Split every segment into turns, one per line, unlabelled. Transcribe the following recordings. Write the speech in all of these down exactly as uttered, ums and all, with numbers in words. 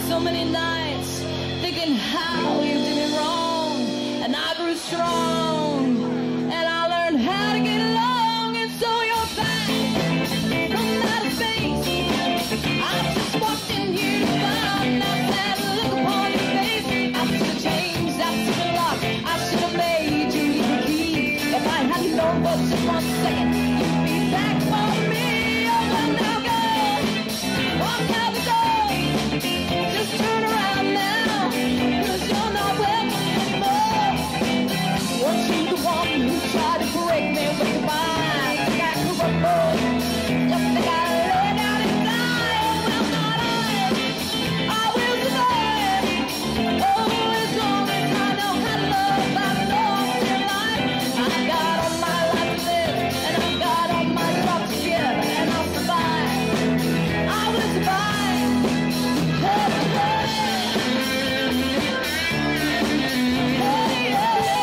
so many nights thinking how you did me wrong, and I grew strong, and I learned how to get along, and so you're back from outer space. I just walked in here to find that sad look upon your face. I should have changed, I should have locked, I should have made you leave the key. If I hadn't known for just one second, you'd be back for me. Oh, well, now go, walk out the door, just turn around now, 'cause you're not welcome anymore. Weren't you the one who tried to break me with goodbye? Back to a boy, just think I lay down and die. Oh, well, not I, I will survive. Oh, as long as I know how to love, I belong in life. I got all my life to live, and I've got all my love to give, and I'll survive. I will survive. Hey, hey. Hey,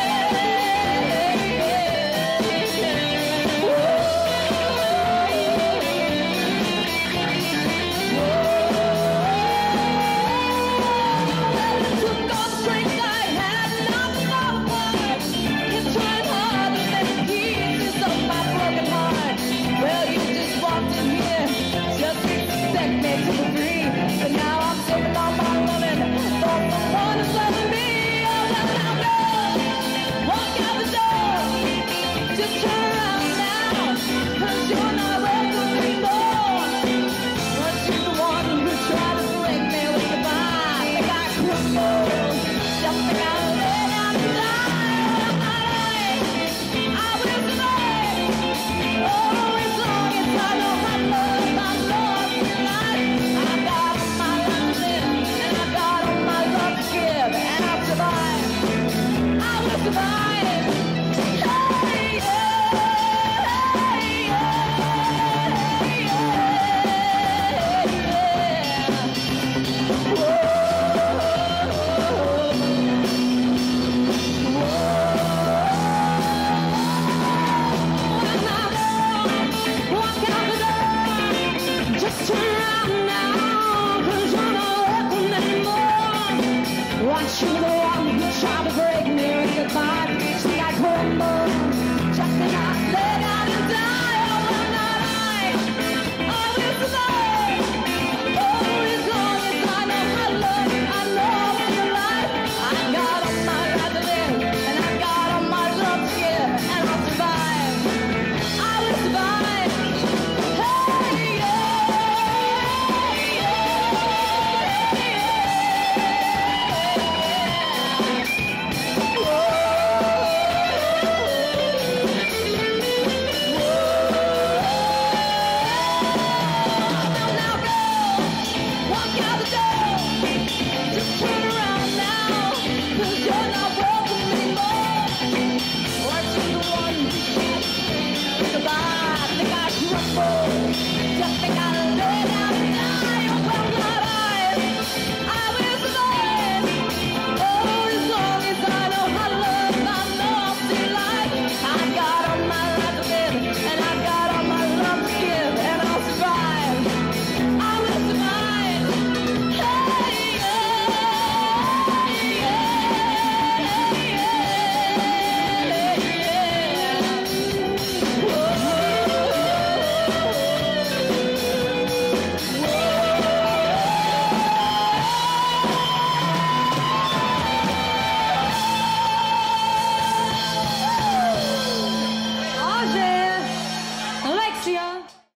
Well, it took all the strength I had, and I was overboard. Kept trying hard to make the pieces of my broken heart. Well, you just walked in here, just to expect me to be free. But now I'm saving all my loving for someone who's loving me. Oh, well, now go, walk out the door, just turn around now, 'cause you're not welcome anymore. Weren't you the one who tried to break me with goodbye? Think I crumbled, just think I lay down and die. I will survive. Oh, as long as I know how to love, I'm lost in life. I got all my life to live, and I got all my love to give, and I'll survive. I will survive. Hey, yeah, hey, yeah, hey, yeah. Walk out the door, just turn around now, 'cause you're not welcome anymore. Want you to